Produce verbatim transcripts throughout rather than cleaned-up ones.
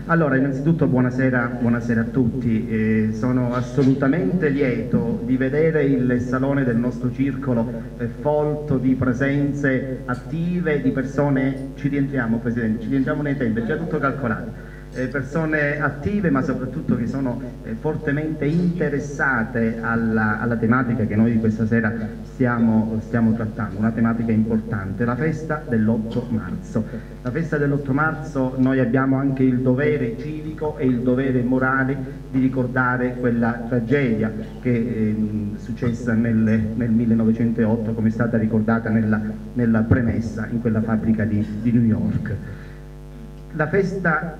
Allora, innanzitutto buonasera, buonasera a tutti. Eh, sono assolutamente lieto di vedere il salone del nostro circolo eh, folto di presenze attive, di persone, ci rientriamo Presidente, ci rientriamo nei tempi, è già tutto calcolato. Eh, persone attive ma soprattutto che sono eh, fortemente interessate alla, alla tematica che noi questa sera stiamo, stiamo trattando, una tematica importante, la festa dell'otto marzo. La festa dell'otto marzo noi abbiamo anche il dovere civico e il dovere morale di ricordare quella tragedia che è eh, successa nel, nel millenovecentootto, come è stata ricordata nella, nella premessa, in quella fabbrica di, di New York. La festa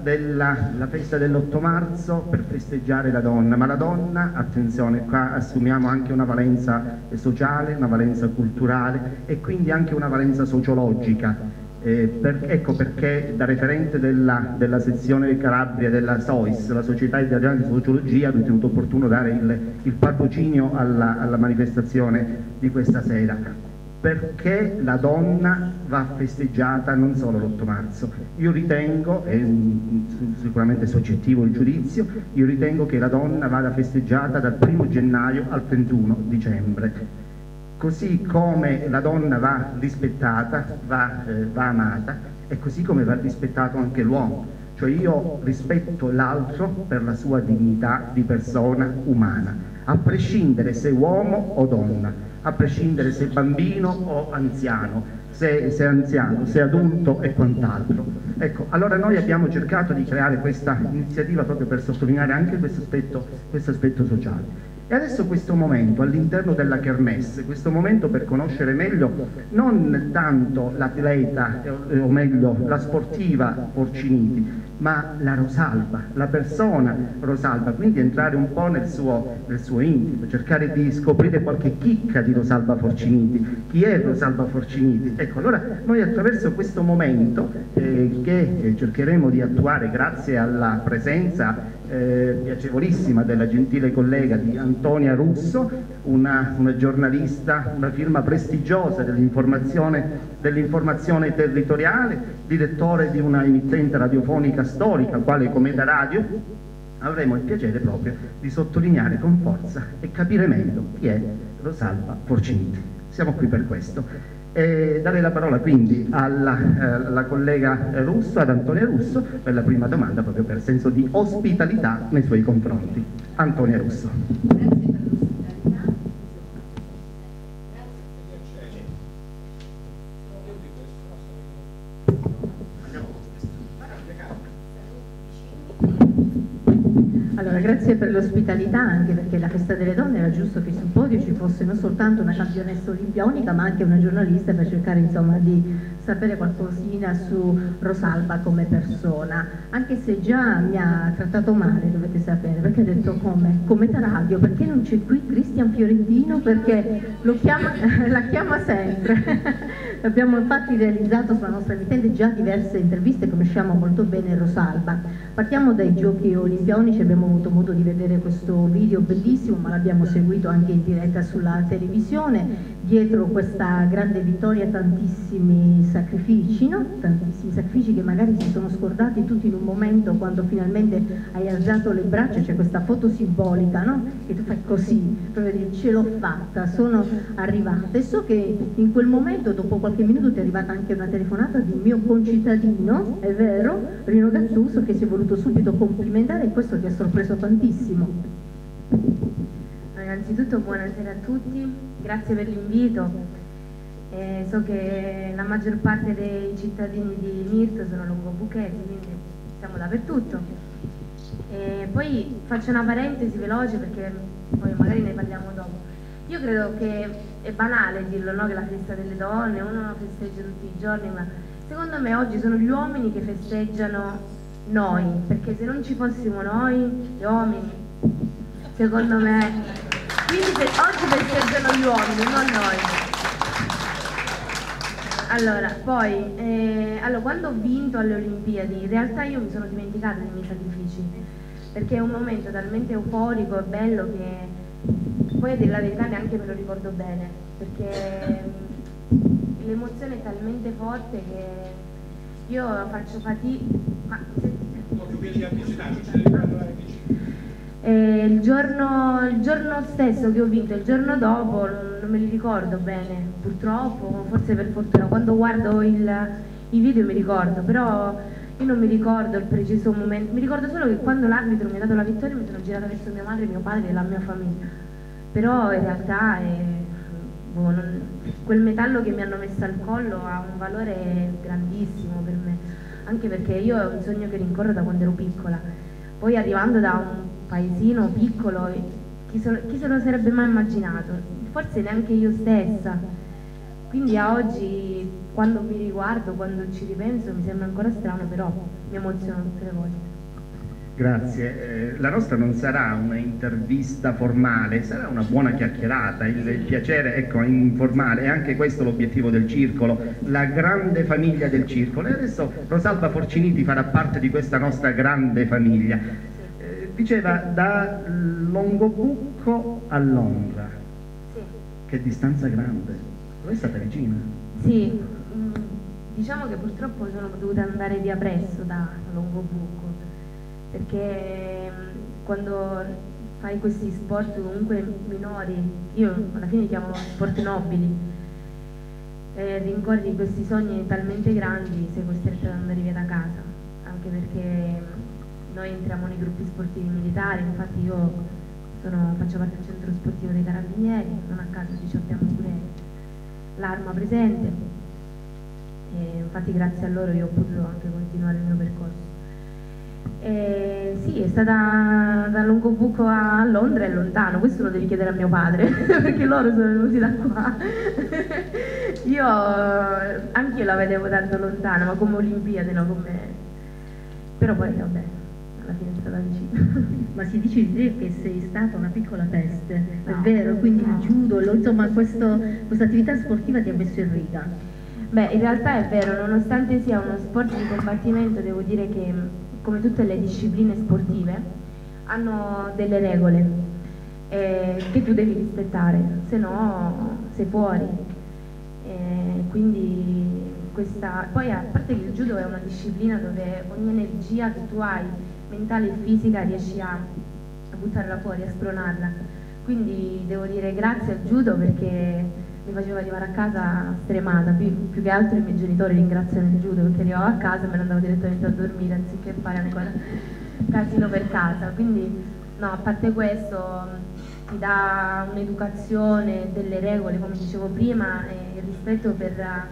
dell'otto marzo per festeggiare la donna, ma la donna, attenzione, qua assumiamo anche una valenza sociale, una valenza culturale e quindi anche una valenza sociologica. Eh, per, ecco perché da referente della, della sezione Calabria della S O I S, la Società Italiana di Sociologia, ho ritenuto opportuno dare il, il patrocinio alla, alla manifestazione di questa sera. Perché la donna va festeggiata non solo l'otto marzo. Io ritengo, è sicuramente soggettivo il giudizio, io ritengo che la donna vada festeggiata dal primo gennaio al trentuno dicembre. Così come la donna va rispettata, va, eh, va amata, e così come va rispettato anche l'uomo. Cioè io rispetto l'altro per la sua dignità di persona umana, a prescindere se uomo o donna, a prescindere se bambino o anziano, se, se anziano, se adulto e quant'altro. Ecco, allora noi abbiamo cercato di creare questa iniziativa proprio per sottolineare anche questo aspetto, questo aspetto sociale. E adesso questo momento all'interno della Kermesse, questo momento per conoscere meglio non tanto l'atleta, eh, o meglio la sportiva Forciniti, ma la Rosalba, la persona Rosalba, quindi entrare un po' nel suo, nel suo intimo, cercare di scoprire qualche chicca di Rosalba Forciniti. Chi è Rosalba Forciniti? Ecco, allora noi attraverso questo momento eh, che eh, cercheremo di attuare grazie alla presenza Eh, piacevolissima della gentile collega di Antonia Russo, una, una giornalista, una firma prestigiosa dell'informazione dell'informazione territoriale, direttore di una emittente radiofonica storica quale Cometa Radio. Avremo il piacere proprio di sottolineare con forza e capire meglio chi è Rosalba Forciniti. Siamo qui per questo. E darei la parola quindi alla, eh, alla collega Russo, ad Antonia Russo, per la prima domanda, proprio per senso di ospitalità nei suoi confronti. Antonia Russo. Grazie per l'ospitalità. Allora, grazie per l'ospitalità, anche perché la festa delle donne era giusto che sul podio ci fosse non soltanto una campionessa olimpionica ma anche una giornalista per cercare insomma di sapere qualcosina su Rosalba come persona, anche se già mi ha trattato male, dovete sapere, perché ha detto come? Cometa Radio, perché non c'è qui Cristian Fiorentino, perché lo chiama, la chiama sempre. Abbiamo infatti realizzato sulla nostra emittente già diverse interviste, conosciamo molto bene Rosalba. Partiamo dai giochi olimpionici, abbiamo avuto modo di vedere questo video bellissimo, ma l'abbiamo seguito anche in diretta sulla televisione. Dietro questa grande vittoria tantissimi sacrifici, no? Tantissimi sacrifici che magari si sono scordati tutti in un momento quando finalmente hai alzato le braccia, c'è questa foto simbolica, no? Che tu fai così, per dire ce l'ho fatta, sono arrivata. E so che in quel momento, dopo qualche minuto, ti è arrivata anche una telefonata di un mio concittadino, è vero, Rino Gattuso, che si è voluto subito complimentare e questo ti ha sorpreso tantissimo. Innanzitutto buonasera a tutti, grazie per l'invito. Eh, so che la maggior parte dei cittadini di Mirto sono longobuchesi, quindi siamo dappertutto. E poi faccio una parentesi veloce perché poi magari ne parliamo dopo. Io credo che è banale dirlo, no? Che la festa delle donne, uno festeggia tutti i giorni, ma secondo me oggi sono gli uomini che festeggiano noi, perché se non ci fossimo noi, gli uomini, secondo me... Quindi se oggi festeggiano gli uomini, non noi. Allora, poi, eh, allora, quando ho vinto alle Olimpiadi, in realtà io mi sono dimenticata dei miei sacrifici, perché è un momento talmente euforico e bello che poi a dire la verità neanche me lo ricordo bene, perché l'emozione è talmente forte che io faccio fatica. Ma, proprio quelli avvicinati, ce li parlare vicini. E il, giorno, il giorno stesso che ho vinto, il giorno dopo, non me li ricordo bene, purtroppo, forse per fortuna, quando guardo il, i video mi ricordo, però io non mi ricordo il preciso momento, mi ricordo solo che quando l'arbitro mi ha dato la vittoria mi sono girata verso mia madre, mio padre e la mia famiglia, però in realtà è, boh, non, quel metallo che mi hanno messo al collo ha un valore grandissimo per me, anche perché io è un sogno che rincorro da quando ero piccola, poi arrivando da un paesino piccolo, chi, so, chi se lo sarebbe mai immaginato? Forse neanche io stessa, quindi a oggi quando mi riguardo, quando ci ripenso mi sembra ancora strano, però mi emoziono tutte le volte. Grazie, eh, la nostra non sarà una intervista formale, sarà una buona chiacchierata, il, il piacere, ecco, informale, e anche questo l'obiettivo del circolo, la grande famiglia del circolo, e adesso Rosalba Forciniti farà parte di questa nostra grande famiglia. Diceva da Longobucco a Londra, Sì. Che distanza grande, dove è stata vicina? Sì, diciamo che purtroppo sono dovuta andare via presto da Longobucco, perché quando fai questi sport comunque minori, io alla fine li chiamo sport nobili, e rincorri questi sogni talmente grandi sei costretta ad andare via da casa, anche perché noi entriamo nei gruppi sportivi militari, infatti io sono, faccio parte del centro sportivo dei carabinieri, non a caso ci abbiamo pure l'arma presente, e infatti grazie a loro io ho potuto anche continuare il mio percorso. E sì, è stata da Longobucco a Londra, è lontano, questo lo devi chiedere a mio padre, perché loro sono venuti da qua. Io, anche io la vedevo tanto lontana, ma come Olimpiade, no? Come... Però poi vabbè, alla fine è stata vicina. Ma si dice di te che sei stata una piccola peste, No. è vero? Quindi No. il judo, lo- insomma questa attività sportiva ti ha messo in riga. Beh, in realtà è vero, nonostante sia uno sport di combattimento, devo dire che, come tutte le discipline sportive, hanno delle regole eh, che tu devi rispettare, se no sei fuori. Eh, quindi questa... Poi a parte che il judo è una disciplina dove ogni energia che tu hai, mentale e fisica, riesci a, a buttarla fuori, a spronarla. Quindi devo dire grazie al judo perché mi faceva arrivare a casa stremata, più, più che altro i miei genitori ringraziano il judo perché arrivavo a casa e me ne andavo direttamente a dormire anziché fare ancora casino per casa. Quindi no, a parte questo ti dà un'educazione, delle regole come dicevo prima, e il rispetto per,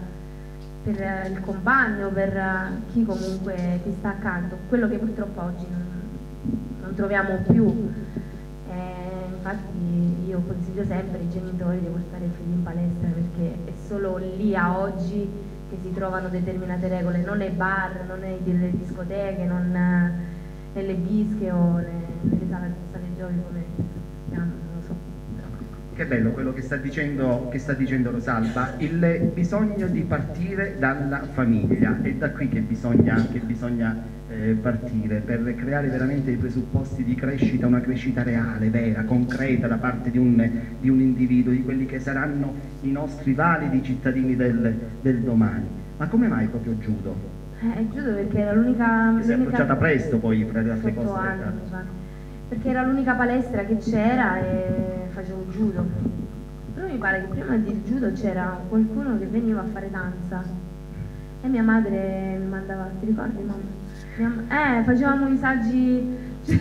per il compagno, per chi comunque ti sta accanto, quello che purtroppo oggi non, non troviamo più. Eh, infatti io consiglio sempre ai genitori di portare i figli in palestra perché è solo lì a oggi che si trovano determinate regole, non nei bar, non nelle discoteche, non nelle bische o nelle sale, sale giochi come non lo so. Che bello quello che sta dicendo, che sta dicendo Rosalba, il bisogno di partire dalla famiglia, è da qui che bisogna, che bisogna eh, partire per creare veramente i presupposti di crescita, una crescita reale, vera, concreta da parte di un, di un individuo, di quelli che saranno i nostri validi cittadini del, del domani. Ma come mai proprio judo? Eh, judo perché era l'unica... Si è approcciata presto poi per le altre cose. anni, perché era l'unica palestra che c'era e facevo judo. Però mi pare che prima del judo c'era qualcuno che veniva a fare danza e mia madre mi mandava, ti ricordi mamma? Eh, facevamo i saggi,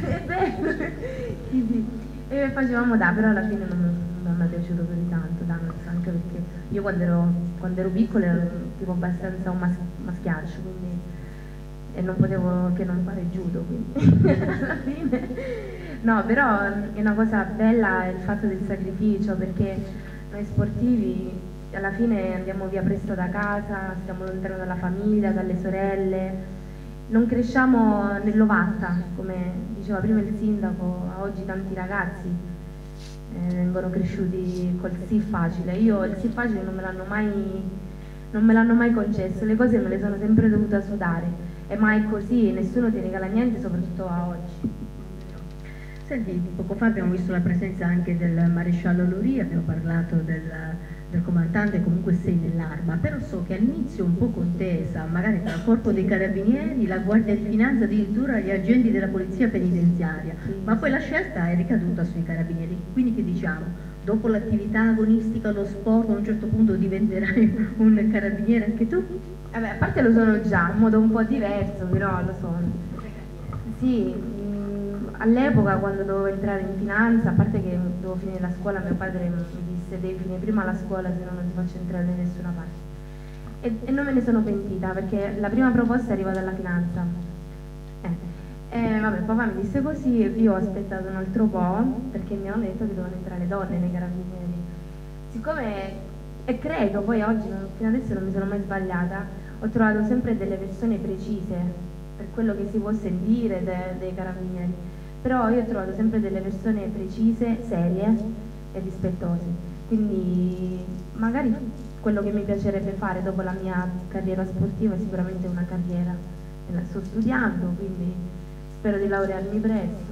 e facevamo da, però alla fine non, non mi è piaciuto più di tanto, danza, anche perché io quando ero, quando ero piccola ero tipo abbastanza un mas maschiaccio, quindi e non potevo che non fare judo, quindi alla fine no, però è una cosa bella il fatto del sacrificio, perché noi sportivi alla fine andiamo via presto da casa, stiamo lontano dalla famiglia, dalle sorelle, non cresciamo nell'ovatta, come diceva prima il sindaco, a oggi tanti ragazzi eh, vengono cresciuti col sì facile. Io il sì facile non me l'hanno mai, non me l'hanno mai concesso, le cose me le sono sempre dovuta sudare, e mai è così, nessuno ti regala niente, soprattutto a oggi. Senti, poco fa abbiamo visto la presenza anche del maresciallo Lori, abbiamo parlato del, del comandante, comunque sei nell'arma, però so che all'inizio un po' contesa, magari tra il corpo dei carabinieri, la guardia di finanza, addirittura gli agenti della polizia penitenziaria, ma poi la scelta è ricaduta sui carabinieri. Quindi che diciamo? Dopo l'attività agonistica, lo sport, a un certo punto diventerai un carabiniere anche tu? Vabbè, a parte lo sono già, in modo un po' diverso, però lo sono. Sì, all'epoca quando dovevo entrare in finanza, a parte che dovevo finire la scuola, mio padre mi disse devi finire prima la scuola, se no non ti faccio entrare da nessuna parte. E, e non me ne sono pentita, perché la prima proposta arriva dalla finanza. Eh. E vabbè, papà mi disse così, io ho aspettato un altro po', perché mi hanno detto che dovevano entrare le donne nei carabinieri. Siccome, e credo, poi oggi, non, fino adesso non mi sono mai sbagliata, ho trovato sempre delle persone precise per quello che si può sentire de, dei carabinieri, però io ho trovato sempre delle persone precise, serie e rispettose, quindi magari quello che mi piacerebbe fare dopo la mia carriera sportiva è sicuramente una carriera, sto studiando, quindi spero di laurearmi presto.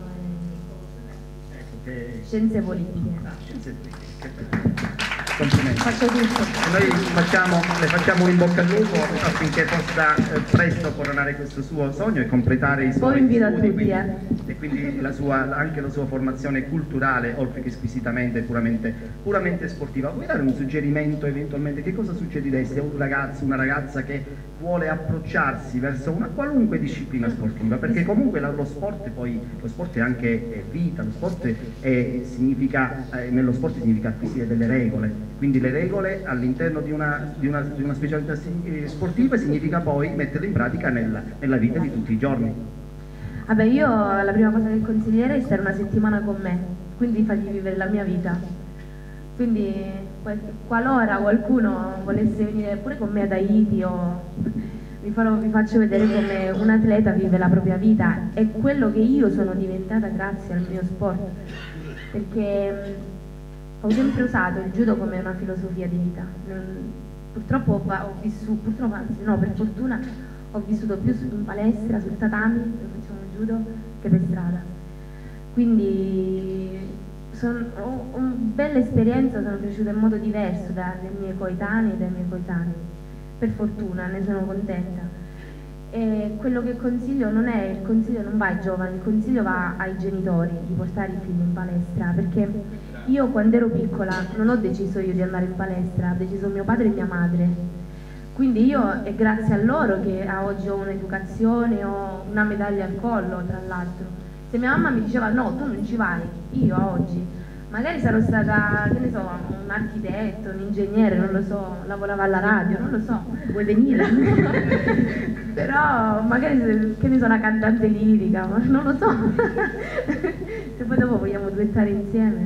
Eh. Scienze politiche. Ah, scienze politiche. Complimenti. Faccio tutto. Noi facciamo, le facciamo un in bocca al lupo affinché possa eh, presto coronare questo suo sogno e completare i suoi Poi invito studi, a tutti, quindi, eh. e quindi la sua, anche la sua formazione culturale, oltre che squisitamente puramente, puramente sportiva. Vuoi dare un suggerimento eventualmente? Che cosa suggeriresti a un ragazzo, una ragazza che vuole approcciarsi verso una qualunque disciplina sportiva? Perché comunque la, lo sport poi lo sport è anche è vita, lo sport è, significa, eh, nello sport significa acquisire delle regole. Quindi le regole all'interno di una, di, una, di una specialità sportiva significa poi metterle in pratica nella, nella vita di tutti i giorni. Vabbè, io la prima cosa che consiglierei è stare una settimana con me, quindi fargli vivere la mia vita. Quindi qualora qualcuno volesse venire pure con me ad Haiti o vi, farò, vi faccio vedere come un atleta vive la propria vita, è quello che io sono diventata grazie al mio sport, perché ho sempre usato il judo come una filosofia di vita. Purtroppo ho vissuto, purtroppo, anzi no, per fortuna ho vissuto più in palestra, sul tatami, dove facciamo judo, che per strada. Quindi sono, ho una bella esperienza, sono cresciuta in modo diverso dai miei coetanei e dai miei coetanei. Per fortuna, ne sono contenta. E quello che consiglio non è, il consiglio non va ai giovani, il consiglio va ai genitori di portare i figli in palestra, perché io quando ero piccola non ho deciso io di andare in palestra, ha deciso mio padre e mia madre. Quindi io è grazie a loro che a oggi ho un'educazione, ho una medaglia al collo, tra l'altro. Se mia mamma mi diceva no, tu non ci vai, io a oggi magari sarò stata, che ne so, un architetto, un ingegnere, non lo so, lavorava alla radio, non lo so, vuoi venire? Però magari, che ne so, una cantante lirica, ma non lo so. Se poi dopo vogliamo duettare insieme.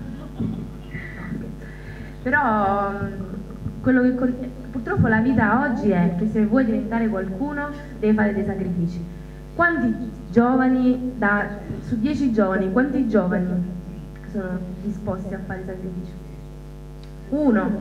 Però quello che purtroppo la vita oggi è che se vuoi diventare qualcuno devi fare dei sacrifici. Quanti giovani, da, su dieci giovani, quanti giovani sono disposti a fare sacrifici? Uno,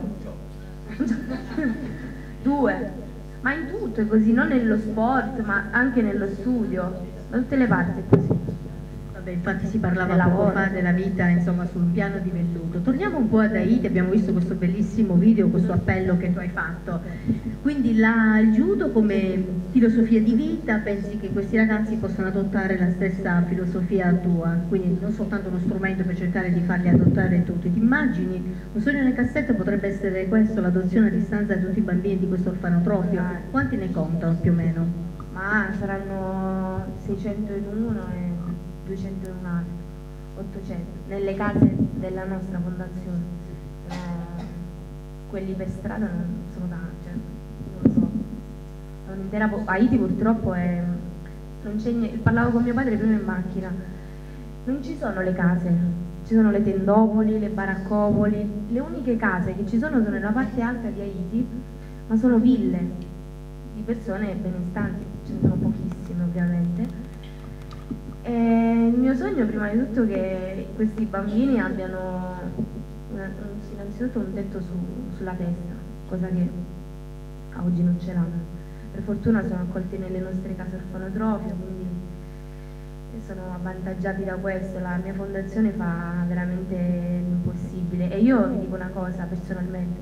due, ma in tutto è così, non nello sport ma anche nello studio, da tutte le parti è così. Vabbè, infatti si parlava poco fa della vita, insomma, sul piano di velluto. Torniamo un po' ad Haiti, abbiamo visto questo bellissimo video, questo appello che tu hai fatto. Quindi la, il judo come filosofia di vita, pensi che questi ragazzi possano adottare la stessa filosofia tua? Quindi non soltanto uno strumento per cercare di farli adottare tutti. Ti immagini? Un sogno nel cassetto potrebbe essere questo, l'adozione a distanza di tutti i bambini di questo orfanotrofio. Quanti ne contano più o meno? Ma saranno seicento in uno e duecento in un altro, ottocento, nelle case della nostra fondazione. Eh, quelli per strada non sono tanti, cioè, non lo so. È un'intera Haiti purtroppo è, non c'è niente. Parlavo con mio padre prima in macchina, non ci sono le case, ci sono le tendopoli, le baraccopoli, le uniche case che ci sono sono nella parte alta di Haiti, ma sono ville di persone benestanti, ce ne sono pochissime ovviamente. E il mio sogno prima di tutto è che questi bambini abbiano una, innanzitutto un tetto su, sulla testa, cosa che a oggi non ce l'hanno. Per fortuna sono accolti nelle nostre case orfanotrofio, quindi sono avvantaggiati da questo. La mia fondazione fa veramente l'impossibile e io vi dico una cosa personalmente,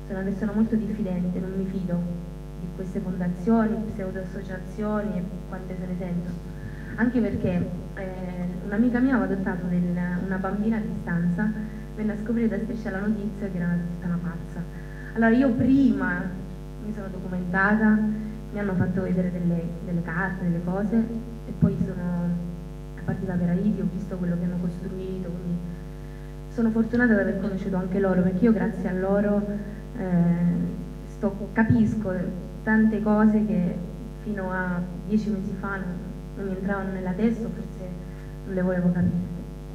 sono una persona molto diffidente, non mi fido di queste fondazioni, pseudo-associazioni e quante se ne sentono. Anche perché eh, un'amica mia aveva adottato del, una bambina a distanza, venne a scoprire da Striscia la notizia che era tutta una pazza. Allora io prima mi sono documentata, mi hanno fatto vedere delle, delle carte, delle cose, e poi sono partita per Haiti, ho visto quello che hanno costruito, quindi sono fortunata di aver conosciuto anche loro, perché io grazie a loro eh, sto, capisco tante cose che fino a dieci mesi fa non, non mi entravano nella testa, forse non le volevo capire.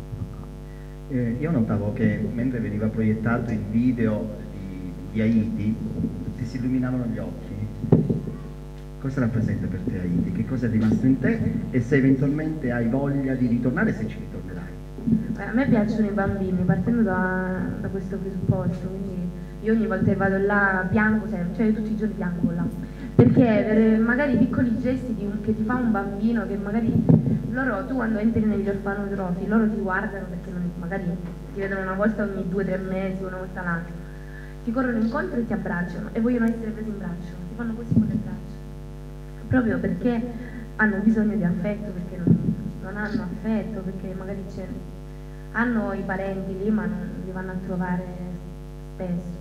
Eh, io notavo che mentre veniva proiettato il video di, di Haiti ti si illuminavano gli occhi. Cosa rappresenta per te Haiti? Che cosa è rimasto in te e se eventualmente hai voglia di ritornare, se ci ritornerai? A me piacciono i bambini, partendo da, da questo presupposto, quindi io ogni volta che vado là piango sempre, cioè io tutti i giorni piango là, perché per magari piccoli gesti di un, che ti fa un bambino, che magari loro, tu quando entri negli orfanotrofi, loro ti guardano perché non, magari ti vedono una volta ogni due o tre mesi, una volta l'anno, ti corrono incontro e ti abbracciano e vogliono essere presi in braccio, ti fanno così con le braccia, proprio perché hanno bisogno di affetto, perché non, non hanno affetto, perché magari c'è, hanno i parenti lì ma non li vanno a trovare spesso.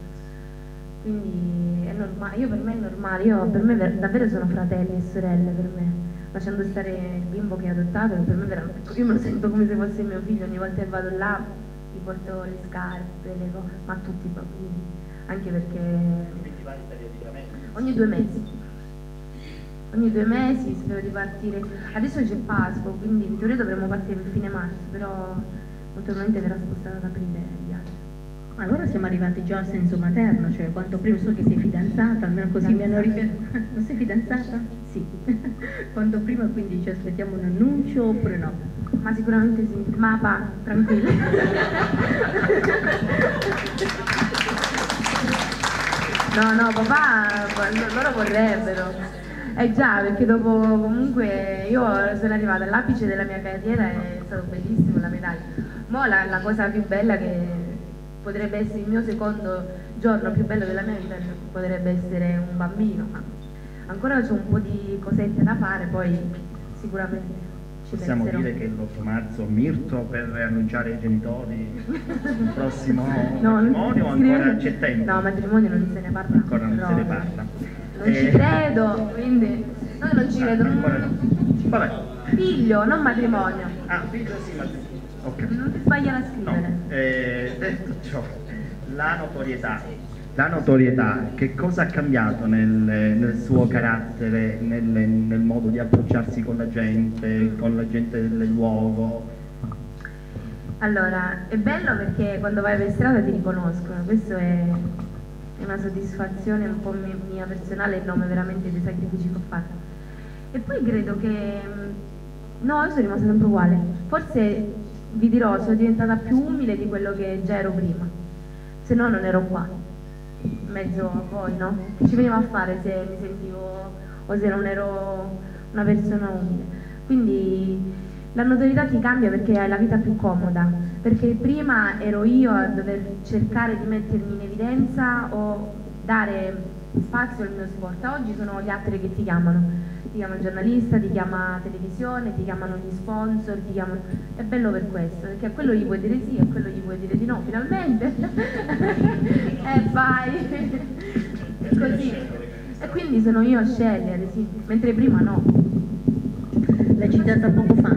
Quindi è normale, io per me è normale, io per me davvero sono fratelli e sorelle per me, lasciando stare il bimbo che ho adottato, per me veramente, io me lo sento come se fosse mio figlio, ogni volta che vado là gli porto le scarpe, le cose, ma a tutti i bambini, anche perché ogni due mesi, ogni due mesi spero di partire, adesso c'è Pasqua, quindi in teoria dovremmo partire per fine marzo, però naturalmente verrà spostata ad aprile il viaggio. Allora siamo arrivati già al senso materno, cioè quanto prima, so che sei fidanzata, almeno così mi hanno riferito. Non sei fidanzata? Sì. Quanto prima quindi ci aspettiamo un annuncio oppure no? Ma sicuramente sì, ma va, tranquilla. No, no, papà, loro vorrebbero. Eh già, perché dopo comunque io sono arrivata all'apice della mia carriera, è stato bellissimo la medaglia. Ma la, la cosa più bella che potrebbe essere il mio secondo giorno più bello della mia vita, potrebbe essere un bambino, ma ancora c'è un po' di cosette da fare, poi sicuramente ci possiamo penserò. dire che l'otto marzo Mirto per annunciare ai genitori il prossimo no, matrimonio o ancora c'è tempo? No, matrimonio non se ne parla ancora non se ne parla non eh... ci credo, quindi no, non ci ah, credo ancora no. Vabbè. Figlio, non matrimonio. Ah, figlio sì, matrimonio. Okay. Non ti sbagliano a scrivere. No. Eh, detto ciò, la notorietà, la notorietà, che cosa ha cambiato nel, nel suo carattere, nel, nel modo di approcciarsi con la gente, con la gente del luogo? Allora, è bello perché quando vai per strada ti riconoscono, questo è una soddisfazione un po' mia personale, il nome veramente dei sacrifici che ho fatto. E poi credo che, no, io sono rimasta sempre uguale, forse vi dirò, sono diventata più umile di quello che già ero prima, se no non ero qua, in mezzo a voi, no? Che ci veniva a fare se mi sentivo o se non ero una persona umile. Quindi la notorietà ti cambia perché hai la vita più comoda, perché prima ero io a dover cercare di mettermi in evidenza o dare spazio al mio sport, oggi sono gli altri che ti chiamano. Ti chiama il giornalista, ti chiama televisione, ti chiamano gli sponsor, ti chiamano... È bello per questo, perché a quello gli puoi dire sì, a quello gli puoi dire di no, finalmente. E vai! E così. E quindi sono io a scegliere, sì, mentre prima no. L'hai citata poco fa.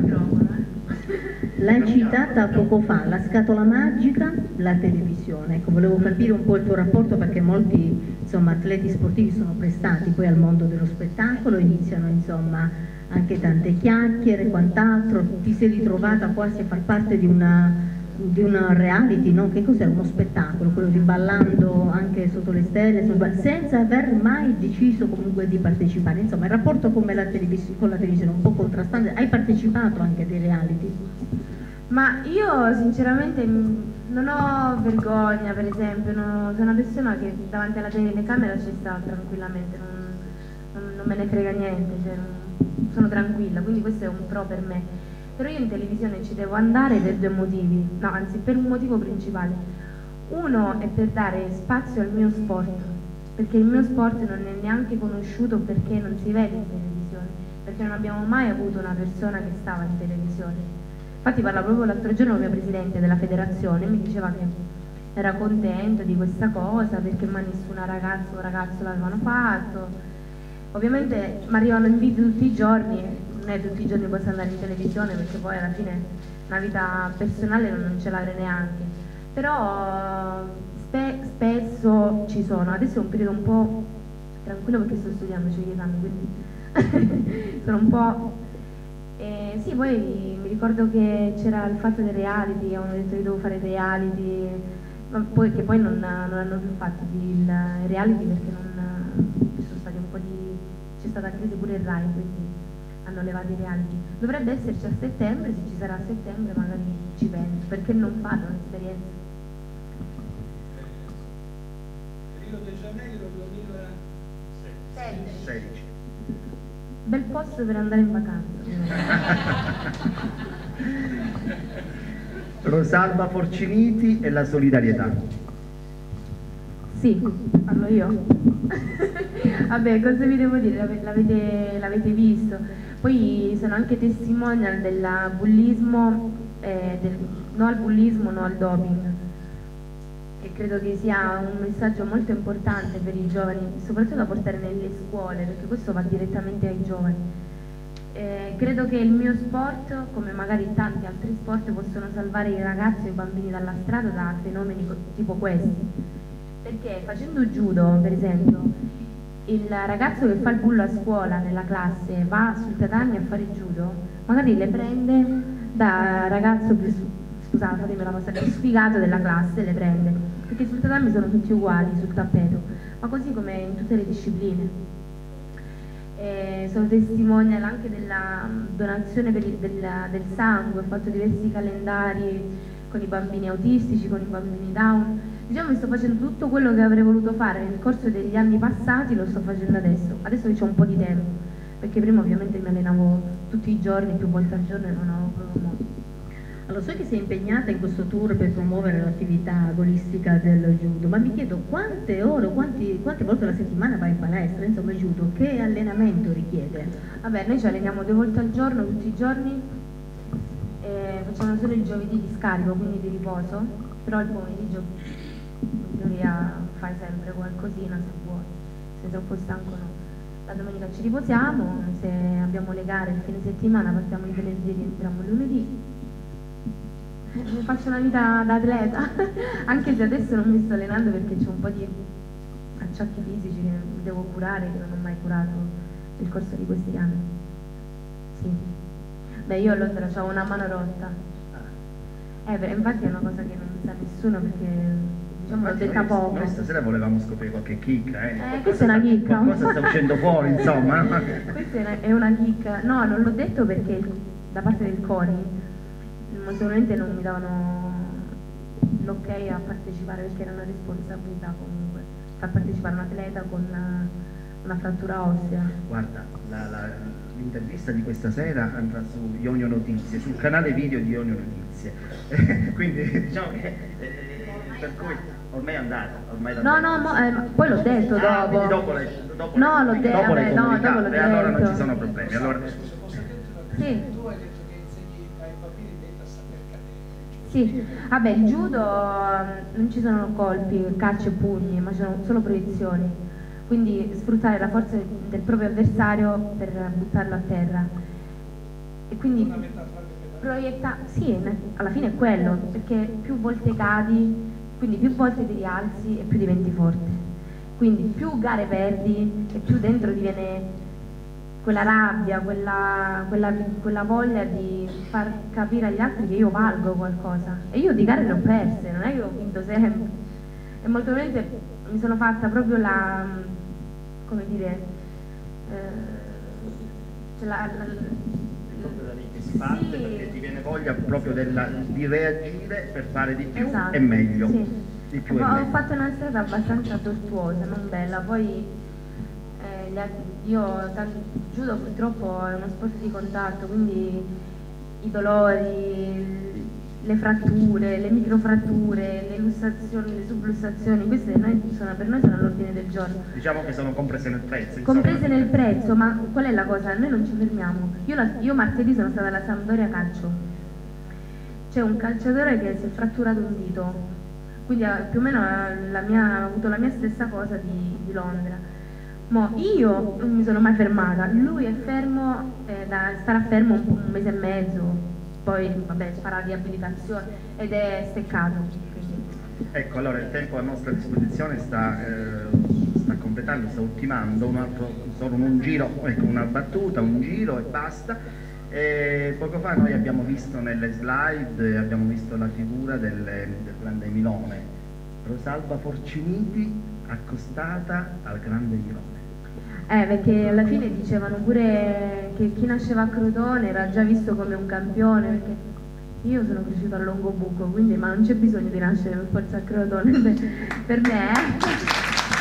L'hai citata poco fa, la scatola magica, la televisione. Ecco, volevo capire un po' il tuo rapporto perché molti insomma, atleti sportivi sono prestati poi al mondo dello spettacolo, iniziano insomma anche tante chiacchiere e quant'altro. Ti sei ritrovata quasi a far parte di una, di una reality, no? Che cos'è? Uno spettacolo, quello di Ballando anche sotto le stelle, senza aver mai deciso comunque di partecipare. Insomma, il rapporto come la con la televisione è un po' contrastante. Hai partecipato anche a dei reality? Ma io sinceramente non ho vergogna, per esempio, no, sono una persona che davanti alla telecamera ci sta tranquillamente, non, non, non me ne frega niente, cioè non, sono tranquilla, quindi questo è un pro per me. Però io in televisione ci devo andare per due motivi, no, anzi per un motivo principale. Uno è per dare spazio al mio sport, perché il mio sport non è neanche conosciuto perché non si vede in televisione, perché non abbiamo mai avuto una persona che stava in televisione. Infatti parla proprio l'altro giorno con il mio presidente della federazione e mi diceva che era contento di questa cosa perché mai nessuna ragazza o ragazzo l'avevano fatto. Ovviamente mi arrivano inviti tutti i giorni, non è tutti i giorni posso andare in televisione perché poi alla fine una vita personale non ce l'avrei neanche, però spe spesso ci sono. Adesso è un periodo un po' tranquillo perché sto studiando, c'ho gli esami, quindi sono un po'... Eh, sì, poi mi ricordo che c'era il fatto dei reality, avevano detto che dovevo fare reality, ma poi, che poi non, non hanno più fatto il reality perché non, ci sono stati un po' di... c'è stata crisi pure il Rai, quindi hanno levato i reality. Dovrebbe esserci a settembre, se ci sarà a settembre magari ci penso, perché non fanno un'esperienza. Rio de Janeiro duemilasedici. Bel posto per andare in vacanza. Rosalba Forciniti e la solidarietà. Sì, parlo io. Vabbè, cosa vi devo dire? L'avete visto. Poi sono anche testimonial del bullismo, eh, del, no al bullismo, no al doping. E credo che sia un messaggio molto importante per i giovani, soprattutto da portare nelle scuole, perché questo va direttamente ai giovani. Eh, credo che il mio sport, come magari tanti altri sport, possono salvare i ragazzi e i bambini dalla strada da fenomeni tipo questi. Perché facendo judo, per esempio, il ragazzo che fa il bullo a scuola, nella classe, va sul tatami a fare judo, magari le prende da ragazzo più, scusate, fatemi la cosa, più sfigato della classe, le prende, perché sul tatami sono tutti uguali, sul tappeto, ma così come in tutte le discipline. E sono testimonial anche della donazione per il, del, del sangue, ho fatto diversi calendari con i bambini autistici, con i bambini down. Diciamo che sto facendo tutto quello che avrei voluto fare nel corso degli anni passati, lo sto facendo adesso, adesso che c'ho un po' di tempo, perché prima ovviamente mi allenavo tutti i giorni, più volte al giorno e non avevo proprio modo. Allora, so che sei impegnata in questo tour per promuovere l'attività agonistica del judo, ma mi chiedo quante ore, quanti, quante volte alla settimana vai in palestra, insomma il judo, che allenamento richiede? Vabbè, noi ci alleniamo due volte al giorno, tutti i giorni, e facciamo solo il giovedì di scarico, quindi di riposo, però il pomeriggio in teoria fai sempre qualcosina se vuoi, sei troppo stanco no. La domenica ci riposiamo, se abbiamo le gare il fine settimana partiamo il venerdì e rientriamo il lunedì. Faccio una vita da atleta, anche se adesso non mi sto allenando perché c'ho un po' di acciacchi fisici che devo curare, che non ho mai curato nel corso di questi anni. Sì. Beh, io a Londra avevo una mano rotta. Eh, beh, infatti è una cosa che non sa nessuno perché diciamo l'ho detta poco. Noi stasera volevamo scoprire qualche chicca, eh. Eh, questa è una chicca. Qualcosa sta uscendo fuori, insomma. Questa è una, è una chicca. No, non l'ho detto perché da parte del CONI molto probabilmente non mi davano l'ok a partecipare perché era una responsabilità comunque far partecipare un atleta con una, una frattura ossea. Guarda, l'intervista di questa sera andrà su Ionio Notizie, sul canale video di Ionio Notizie. Quindi diciamo che eh, per cui ormai è andata, ormai no, no, mo, eh, poi l'ho detto ah, dopo. dopo le, dopo no, l'ho detto, dopo le no, dopo l'ho e detto. allora non ci sono problemi. Allora... Sì. Tu hai detto che insegni ai bambini a saper cadere. Sì, vabbè, il judo non ci sono colpi, calci e pugni, ma ci sono solo proiezioni, quindi sfruttare la forza del proprio avversario per buttarlo a terra. E quindi proietta, sì, alla fine è quello, perché più volte cadi, quindi più volte ti rialzi e più diventi forte. Quindi più gare perdi e più dentro ti viene quella rabbia, quella, quella, quella voglia di far capire agli altri che io valgo qualcosa. E io di gare le ho perse, non è che ho vinto sempre. E molto probabilmente mi sono fatta proprio la, come dire, eh, cioè la, la, che si parte, sì, perché ti viene voglia proprio della, di reagire per fare di più, esatto, e meglio. Sì. Di più ho, e ho meglio. fatto una strada abbastanza tortuosa, non bella, poi eh, gli altri, io tanto, judo purtroppo è uno sport di contatto, quindi i dolori, le fratture, le microfratture, le lussazioni, le sublussazioni, queste noi sono, per noi sono all'ordine del giorno. Diciamo che sono comprese nel prezzo. Insomma. Comprese nel prezzo, ma qual è la cosa? Noi non ci fermiamo. Io, la, io martedì sono stata alla Sampdoria Calcio. C'è un calciatore che si è fratturato un dito, quindi più o meno la mia, ha avuto la mia stessa cosa di, di Londra. Mo io non mi sono mai fermata, lui è fermo, eh, da, starà fermo un, un mese e mezzo. Poi vabbè farà riabilitazione ed è steccato. Quindi. Ecco, allora il tempo a nostra disposizione sta, eh, sta completando, sta ultimando, un altro, solo un giro, ecco, una battuta, un giro e basta. E poco fa noi abbiamo visto nelle slide, abbiamo visto la figura del, del grande Milone, Rosalba Forciniti accostata al grande Milone. Eh, perché alla fine dicevano pure che chi nasceva a Crotone era già visto come un campione, perché io sono cresciuta a Longobucco, quindi ma non c'è bisogno di nascere per forza a Crotone per me. Eh.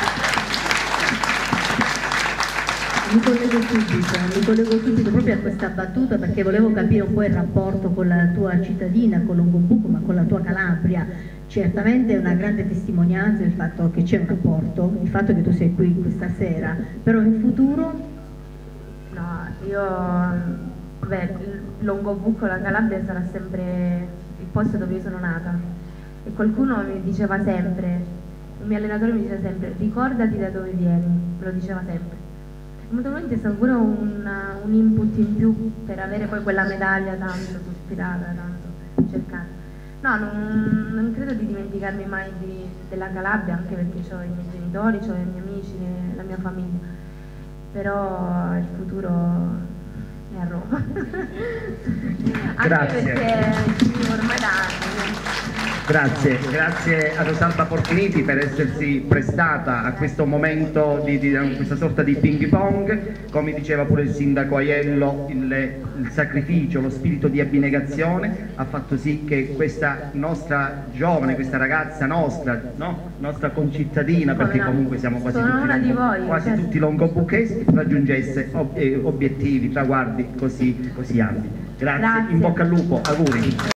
Mi collego subito, mi collego subito proprio a questa battuta perché volevo capire un po' il rapporto con la tua cittadina, con Longobucco, ma con la tua Calabria. Certamente è una grande testimonianza il fatto che c'è un rapporto, il fatto che tu sei qui questa sera, però in futuro? No, io, beh, Longobucco, la Calabria sarà sempre il posto dove io sono nata e qualcuno mi diceva sempre, il mio allenatore mi diceva sempre, ricordati da dove vieni, me lo diceva sempre. Probabilmente è stato pure un, un input in più per avere poi quella medaglia tanto sospirata, tanto cercata. No, non, non credo di dimenticarmi mai di, della Calabria, anche perché ho i miei genitori, ho i miei amici, le, la mia famiglia. Però il futuro è a Roma. Anche Grazie. perché vivo ormai da anni. Grazie, grazie a Rosalba Forciniti per essersi prestata a questo momento di, di questa sorta di ping pong. Come diceva pure il sindaco Aiello, il, il sacrificio, lo spirito di abnegazione ha fatto sì che questa nostra giovane, questa ragazza nostra, no? nostra concittadina, perché no? comunque siamo quasi, Sono tutti, una di longo, voi, quasi certo. tutti longobuchesi, raggiungesse ob eh, obiettivi, traguardi così, così ampi. Grazie, Grazie. in bocca al lupo, auguri.